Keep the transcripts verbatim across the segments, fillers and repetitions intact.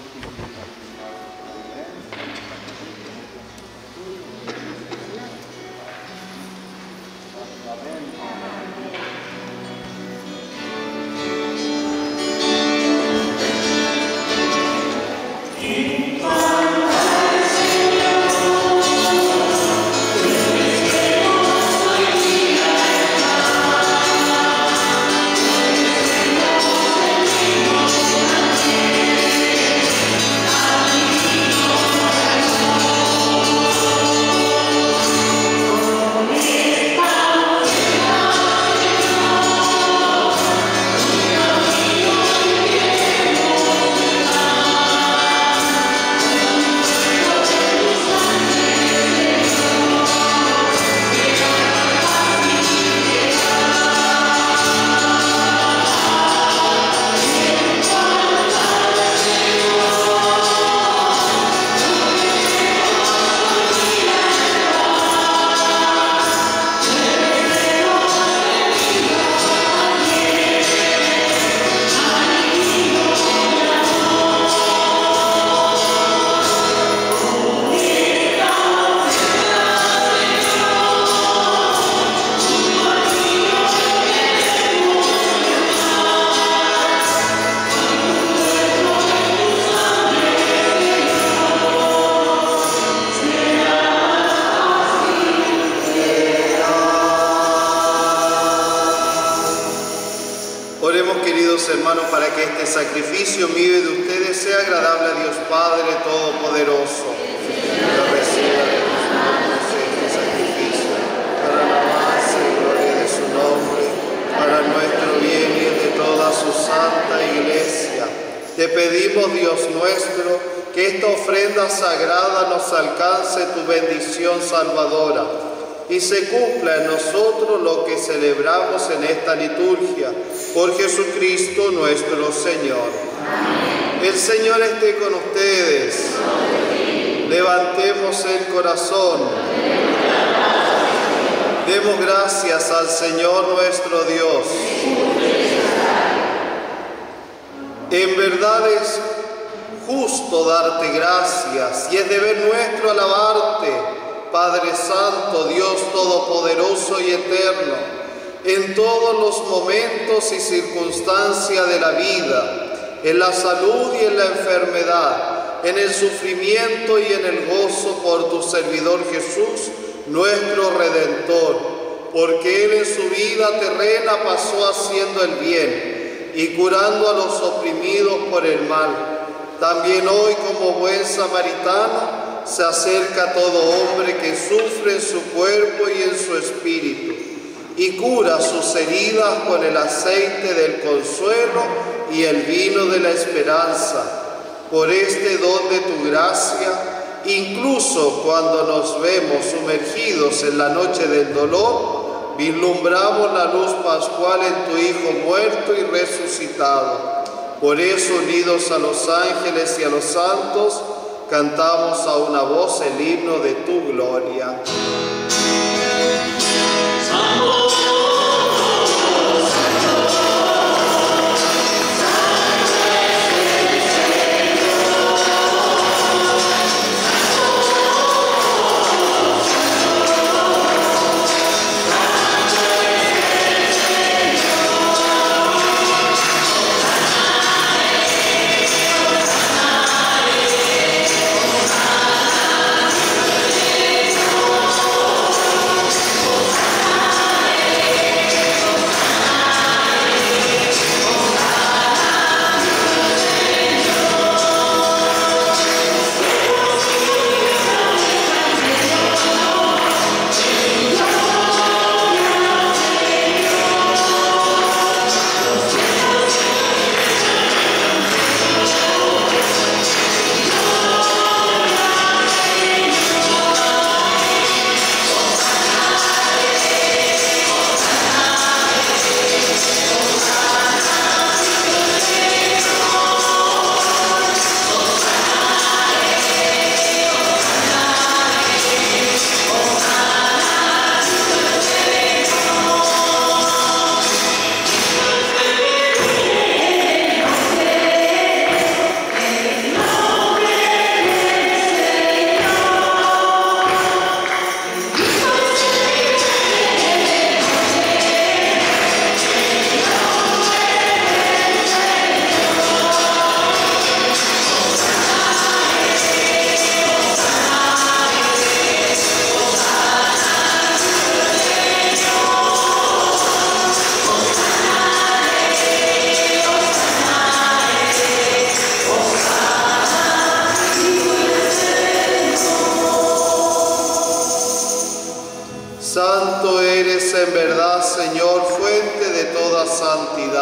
Hermanos, para que este sacrificio mío y de ustedes sea agradable a Dios Padre Todopoderoso. Que reciba de tus manos este sacrificio para la alabanza y gloria de su nombre, para nuestro bien y el de toda su santa Iglesia. Te pedimos, Dios nuestro, que esta ofrenda sagrada nos alcance tu bendición salvadora y se cumpla en nosotros lo que celebramos en esta liturgia, por Jesucristo nuestro Señor. Amén. El Señor esté con ustedes. Amén. Levantemos el corazón. Amén. Demos gracias al Señor nuestro Dios. En verdad es justo darte gracias y es deber nuestro alabarte, Padre Santo, Dios Todopoderoso y Eterno, en todos los momentos y circunstancias de la vida, en la salud y en la enfermedad, en el sufrimiento y en el gozo por tu servidor Jesús, nuestro Redentor, porque Él en su vida terrena pasó haciendo el bien y curando a los oprimidos por el mal. También hoy, como buen samaritano, se acerca a todo hombre que sufre en su cuerpo y en su espíritu, y cura sus heridas con el aceite del consuelo y el vino de la esperanza. Por este don de tu gracia, incluso cuando nos vemos sumergidos en la noche del dolor, vislumbramos la luz pascual en tu Hijo muerto y resucitado. Por eso, unidos a los ángeles y a los santos, cantamos a una voz el himno de tu gloria. Santo. Oh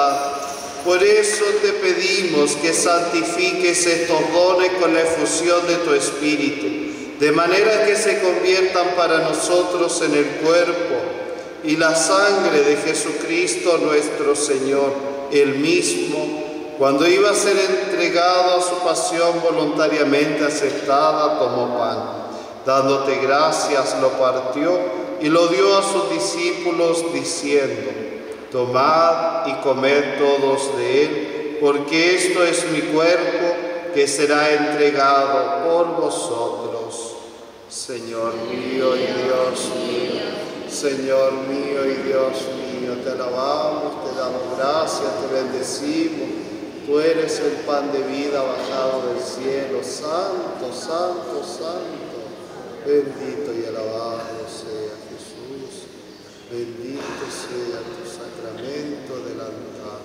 lealtad. Por eso te pedimos que santifiques estos dones con la efusión de tu Espíritu, de manera que se conviertan para nosotros en el cuerpo y la sangre de Jesucristo nuestro Señor, el mismo, cuando iba a ser entregado a su pasión voluntariamente aceptada, tomó pan. Dándote gracias, lo partió y lo dio a sus discípulos, diciendo: tomad y comed todos de él, porque esto es mi cuerpo, que será entregado por vosotros. Señor mío y Dios mío, Señor mío y Dios mío, te alabamos, te damos gracias, te bendecimos. Tú eres el pan de vida bajado del cielo. Santo, santo, santo. Bendito y alabado sea Jesús. Bendito sea tu sacramento del altar.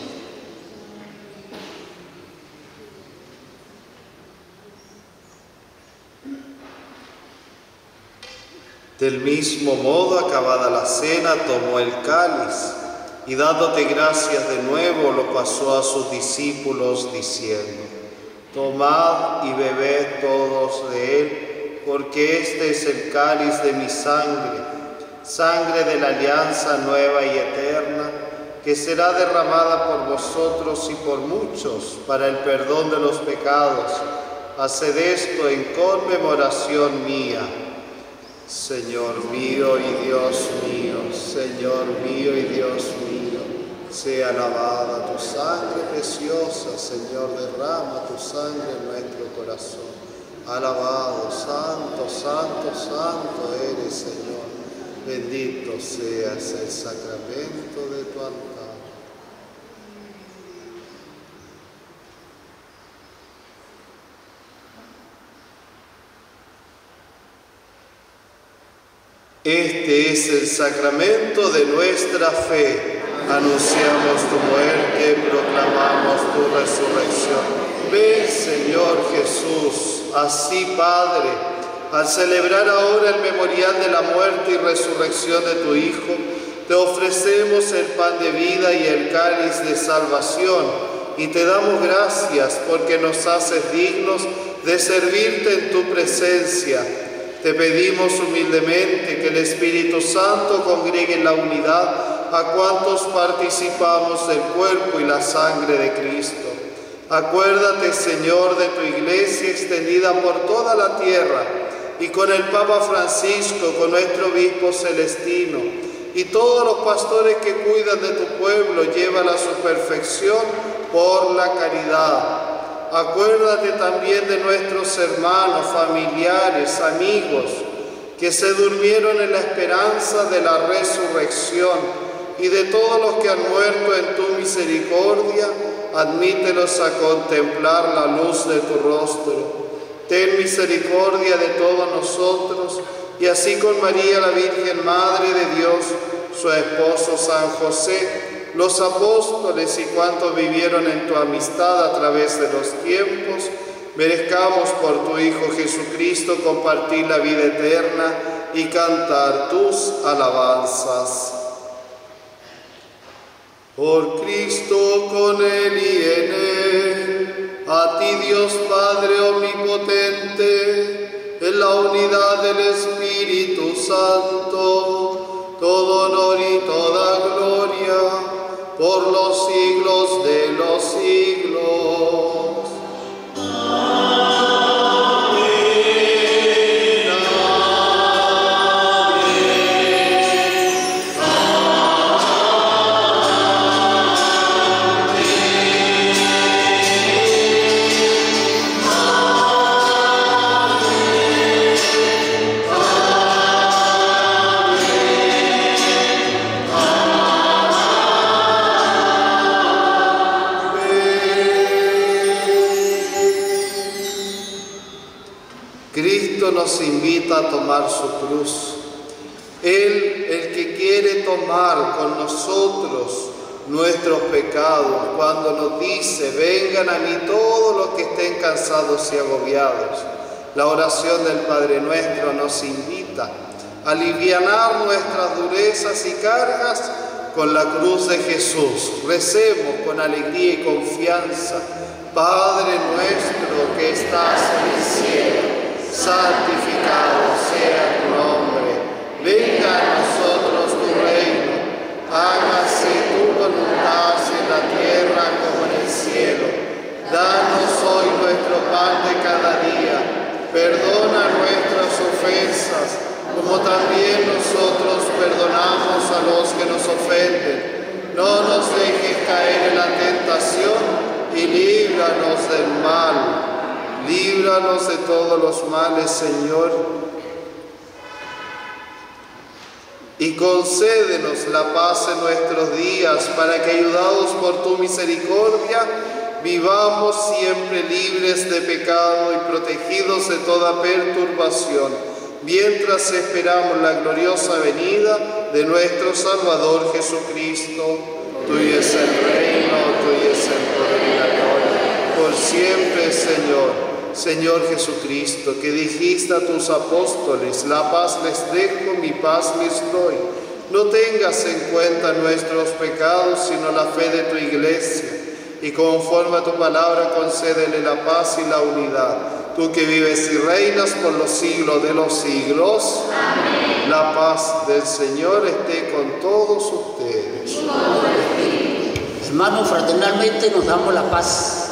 Del mismo modo, acabada la cena, tomó el cáliz y dándote gracias de nuevo, lo pasó a sus discípulos, diciendo: tomad y bebed todos de él, porque este es el cáliz de mi sangre, sangre de la alianza nueva y eterna, que será derramada por vosotros y por muchos para el perdón de los pecados. Haced esto en conmemoración mía. Señor mío y Dios mío, Señor mío y Dios mío, sea alabada tu sangre preciosa, Señor, derrama tu sangre en nuestro corazón. Alabado, santo, santo, santo eres, Señor. Bendito seas el sacramento de tu altar. Este es el sacramento de nuestra fe. Anunciamos tu muerte, proclamamos tu resurrección. Ven, Señor Jesús. Así, Padre, al celebrar ahora el memorial de la muerte y resurrección de tu Hijo, te ofrecemos el pan de vida y el cáliz de salvación, y te damos gracias porque nos haces dignos de servirte en tu presencia. Te pedimos humildemente que el Espíritu Santo congregue en la unidad a cuantos participamos del cuerpo y la sangre de Cristo. Acuérdate, Señor, de tu Iglesia extendida por toda la tierra, y con el Papa Francisco, con nuestro Obispo Celestino, y todos los pastores que cuidan de tu pueblo, llévala a su perfección por la caridad. Acuérdate también de nuestros hermanos, familiares, amigos, que se durmieron en la esperanza de la resurrección, y de todos los que han muerto en tu misericordia, admítelos a contemplar la luz de tu rostro. Ten misericordia de todos nosotros, y así con María, la Virgen Madre de Dios, su esposo San José, los apóstoles y cuantos vivieron en tu amistad a través de los tiempos, merezcamos por tu Hijo Jesucristo compartir la vida eterna y cantar tus alabanzas. Por Cristo, con Él y en Él, a ti Dios Padre omnipotente, en la unidad del Espíritu Santo, todo honor y toda gloria, por los siglos de los siglos. Nos invita a tomar su cruz. Él, el que quiere tomar con nosotros nuestros pecados, cuando nos dice: vengan a mí todos los que estén cansados y agobiados. La oración del Padre Nuestro nos invita a alivianar nuestras durezas y cargas con la cruz de Jesús. Recemos con alegría y confianza. Padre nuestro que estás en el cielo, santificado sea tu nombre. Venga a nosotros tu reino. Hágase tu voluntad en la tierra como en el cielo. Danos hoy nuestro pan de cada día. Perdona nuestras ofensas, como también nosotros perdonamos a los que nos ofenden. No nos dejes caer en la tentación y líbranos del mal. Líbranos de todos los males, Señor. Y concédenos la paz en nuestros días, para que, ayudados por tu misericordia, vivamos siempre libres de pecado y protegidos de toda perturbación, mientras esperamos la gloriosa venida de nuestro Salvador Jesucristo. Tuyo es el reino, tuyo es el poder y la gloria, por siempre, Señor. Señor Jesucristo, que dijiste a tus apóstoles, la paz les dejo, mi paz les doy. No tengas en cuenta nuestros pecados, sino la fe de tu iglesia. Y conforme a tu palabra, concédele la paz y la unidad. Tú que vives y reinas por los siglos de los siglos. Amén. La paz del Señor esté con todos ustedes. Hermanos, fraternalmente nos damos la paz.